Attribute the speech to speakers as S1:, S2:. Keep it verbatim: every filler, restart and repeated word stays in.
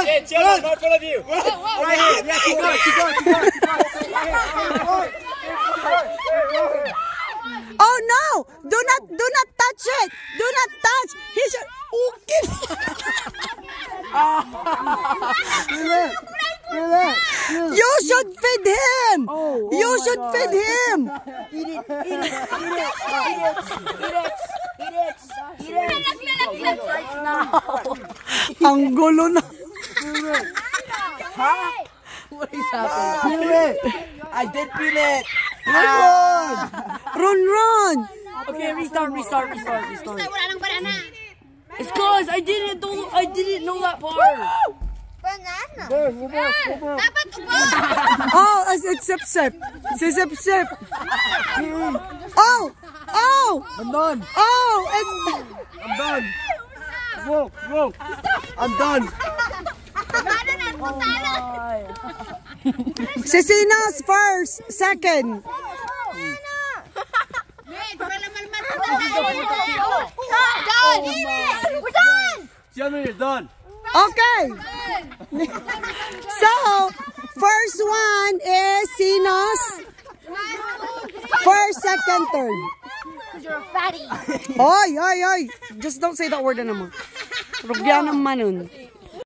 S1: Okay, Chelo, not full of you. Right here. Yeah, keep going, keep going, keep going.
S2: Oh no! Do not, do not touch it. Do not touch. He should. Okay. You should feed him. You should feed him.
S3: Eat it, eat it, eat it, eat it, eat it, eat it, eat it right now.
S2: Ang gulo na.
S3: Huh? What is happening? Feel it. I did feel it.
S2: Run, run, run.
S3: Okay, restart, restart, restart, restart. It's cause I didn't do, I didn't know that part.
S4: Banana.
S2: Oh, it's sip sip. It's sip sip. Oh, oh.
S1: I'm done.
S2: Oh, it's.
S1: I'm done. Whoa, whoa. I'm done.
S2: Cecinas first, second.
S4: Done. We're done.
S1: Gentlemen, you're done.
S2: Okay. So, first one is Sinos. First, second, third.
S4: Because you're a fatty.
S2: Oy, oy, oy. Just don't say that word naman. Rugyan naman nun.